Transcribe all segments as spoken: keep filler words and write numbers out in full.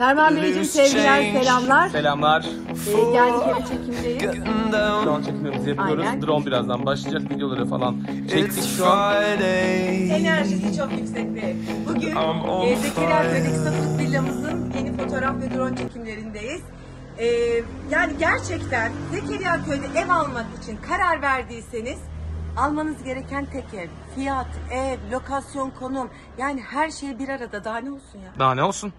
Ferman Beyciğim sevgiler, selamlar. Selamlar. Ee, geldik eve çekimdeyiz. Şu an çekimlerimizi yapıyoruz. Aynen. Drone birazdan başlayacak. Videoları falan çektik şu an. Enerjisi çok yüksek bir. Bugün e, Zekeriya Köy'deki Satılık Villamızın yeni fotoğraf ve drone çekimlerindeyiz. E, yani gerçekten Zekeriya Köy'de ev almak için karar verdiyseniz almanız gereken tek ev. Fiyat, ev, lokasyon, konum, yani her şey bir arada. Daha ne olsun ya? Daha ne olsun?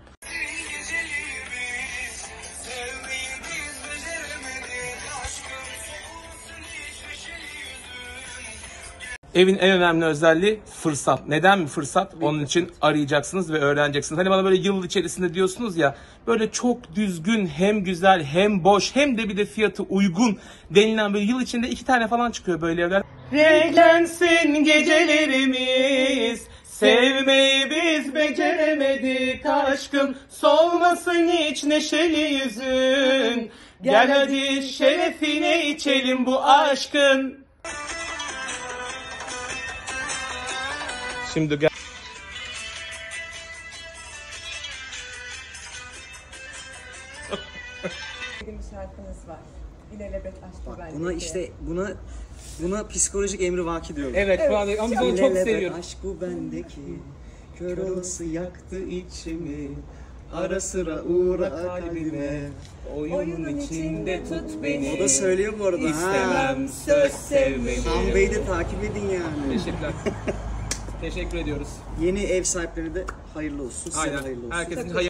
Evin en önemli özelliği fırsat. Neden mi fırsat? Onun için arayacaksınız ve öğreneceksiniz. Hani bana böyle yıl içerisinde diyorsunuz ya, böyle çok düzgün, hem güzel, hem boş, hem de bir de fiyatı uygun denilen böyle yıl içinde iki tane falan çıkıyor böyle evler. Renklensin gecelerimiz, sevmeyi biz beceremedik aşkım, solmasın hiç neşeli yüzün. Gel hadi şerefine içelim bu aşkın. Şimdi gel. Bir şarkınız var. İlelebet aşkı bendeki. Buna işte buna buna psikolojik emrivaki diyorlar. Evet, evet, falan ama biz onu çok İlelebet seviyorum. aşk bu bendeki, kör olası yaktı içimi, ara sıra uğra kalbime, Oyunun içinde tut beni. O da söylüyor bu arada. İstemem söz sevmeni. Han Bey'i de takip edin yani. Teşekkürler. Teşekkür ediyoruz. Yeni ev sahipleri de hayırlı olsun. Size Aynen. hayırlı olsun. Herkesin hayırlı